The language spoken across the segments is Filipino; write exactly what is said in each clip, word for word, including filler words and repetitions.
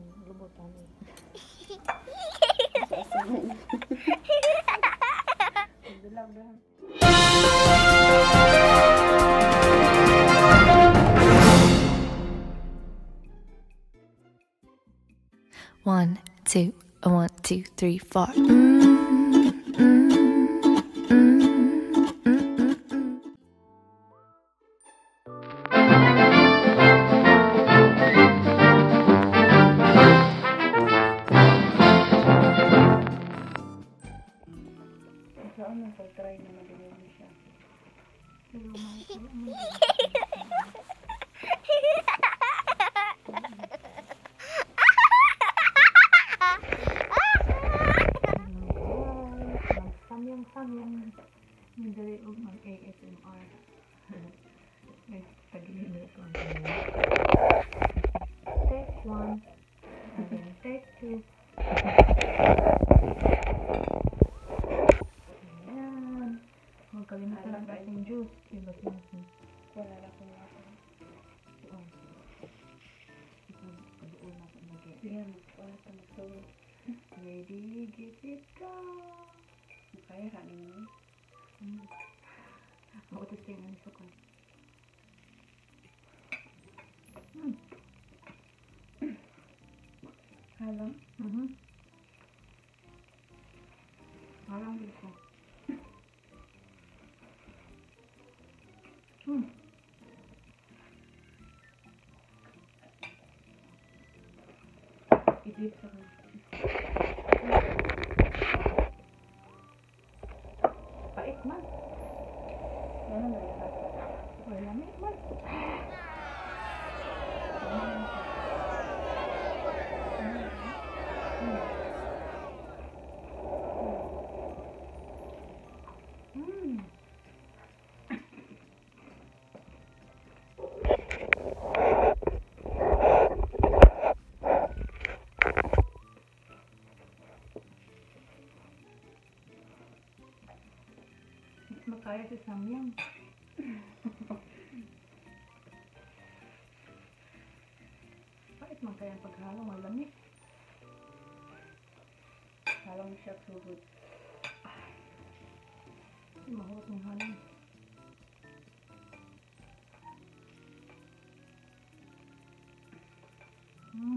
lubutan eh. Bilang dah. One, two, one, two, three, four. Mm, mm, mm, mm, mm. Saan ang pag-try na madumi siya? Pero may samyang-samyang hindi og mag-A S M R. May pag-ibig ko. Take one, and then take two. Ayan. Huwag kalimutan ang ating juice. Ibas natin. Wala na kung natin. Doon. Pag-uon natin mag-get. Ayan. Wala na magsulog. Ready, get it, go! Kaya ranin mo. Hmm. Mautos tayo ng sukal. Hmm. Halang? Mhm. Halang dito. Hmm. I-dip sa kanya. Pait man. Ano na yun? Wala na man. Hmm. Makaya si samyang. Pait man kaya ang paghalo, malami. Halo mo siya sugod. Mahulot ng halong. Hmm.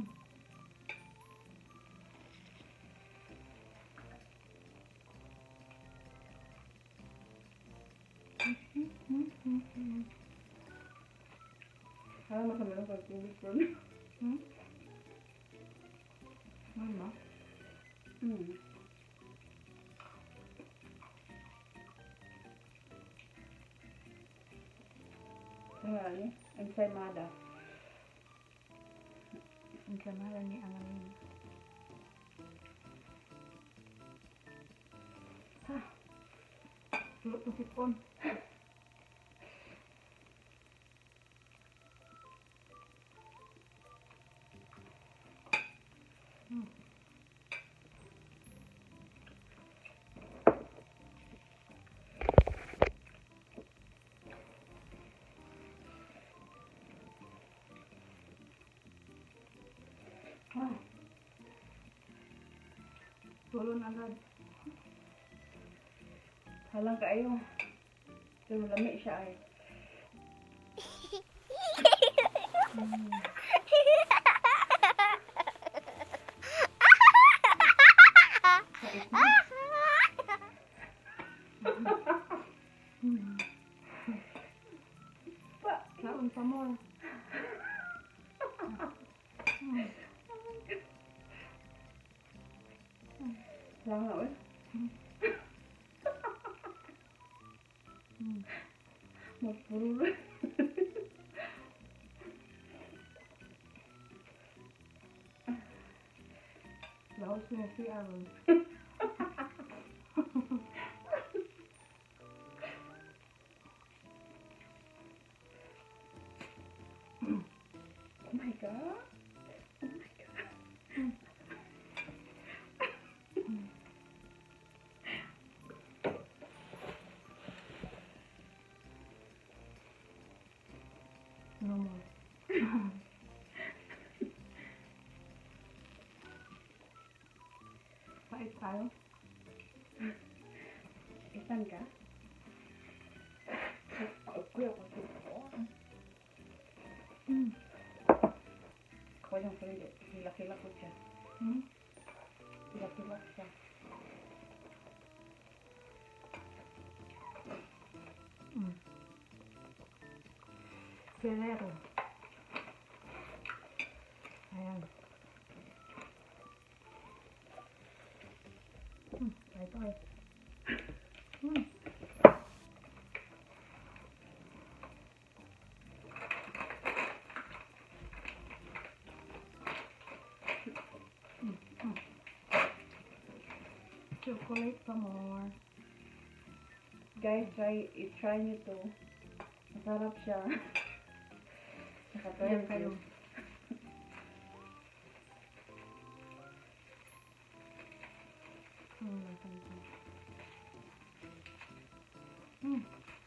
Parang masama ng pagtubig ko. Hmm? Ano ba? Hmm. Ano nga ni? Ensaymada. Ensaymada ni Anganin. Ha! Tulog ng sipon. Hmm. Ah. Tulon agad. Halang kaayo. Pero lami siya ay. Hmm. Kaon pa mo. Lang na ulit. Magpuro. Laos na si Aaron. Oh my God. Oh my God. No more. tayo. Isan ka? Kuya ko ito. Mm. Ako yung sarili. Hila-hila ko siya. Hmm? Hila-hila siya. Mm. Ferrero. Ayan. Hmm, ito eh. Hmm. Hmm. Hmm. Chocolate pa more. Guys, try, i-try nyo to. Masarap siya. Nakatry kayo. Hmm, nasan ito? Hmm.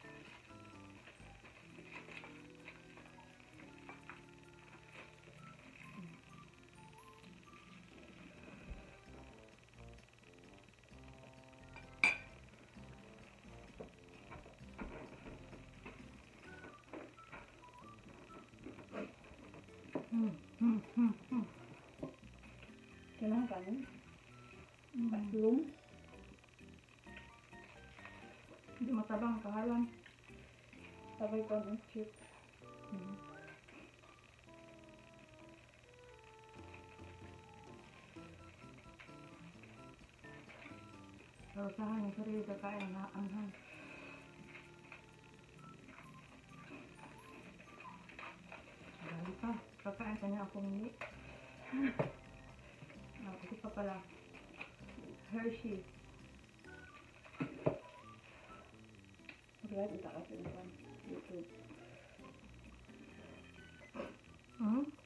Hmm, hmm, hmm, hmm. Kailangan kanin? Hmm. Paslong? Hindi matabang kahalan. Sabay ko ng chip. Hmm. So, usahan yung sarili ka kaya na anghang. Dali pa. Kakain ka niya ako hindi. Ah, ito pa pala. Hershey. Mag-live ita kasi ito. YouTube. Hmm?